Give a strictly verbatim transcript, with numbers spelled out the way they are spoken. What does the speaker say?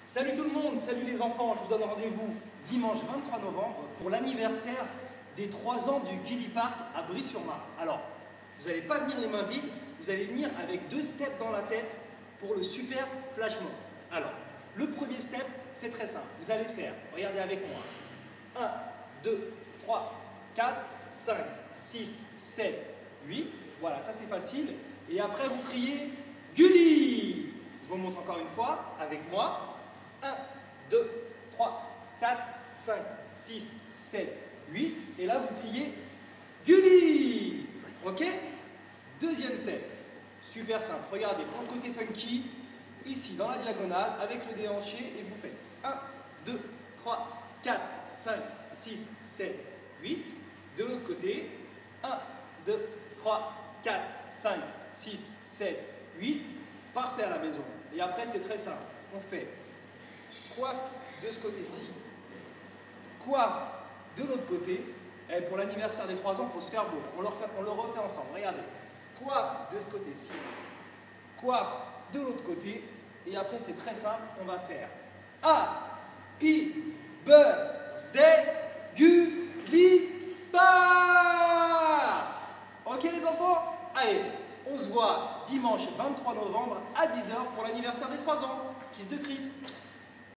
Salut tout le monde, salut les enfants, je vous donne rendez-vous dimanche vingt-trois novembre pour l'anniversaire des trois ans du Gilly Park à Bry-sur-Marne. Alors, vous n'allez pas venir les mains vides, vous allez venir avec deux steps dans la tête pour le super flash mob. Alors, le premier step, c'est très simple, vous allez faire, regardez avec moi, un, deux, trois, quatre, cinq, six, sept, huit, voilà, ça c'est facile, et après vous criez Gilly. Je vous montre encore une fois, avec moi, un, deux, trois, quatre, cinq, six, sept, huit, et là vous criez Gilly. Ok? Deuxième step, super simple, regardez, pour le côté funky, ici dans la diagonale, avec le déhanché, et vous faites un, deux, trois, quatre, cinq, six, sept, huit. De l'autre côté, un, deux, trois, quatre, cinq, six, sept, huit. Parfait à la maison. Et après, c'est très simple. On fait coiffe de ce côté-ci, coiffe de l'autre côté. Et pour l'anniversaire des trois ans, il faut se faire beau. On le, refait, on le refait ensemble. Regardez. Coiffe de ce côté-ci, coiffe de l'autre côté. Et après, c'est très simple. On va faire Happy Birthday Gilly Park. Ok les enfants? Allez, on se voit dimanche vingt-trois novembre à dix heures pour l'anniversaire des trois ans. Kiss de Chris.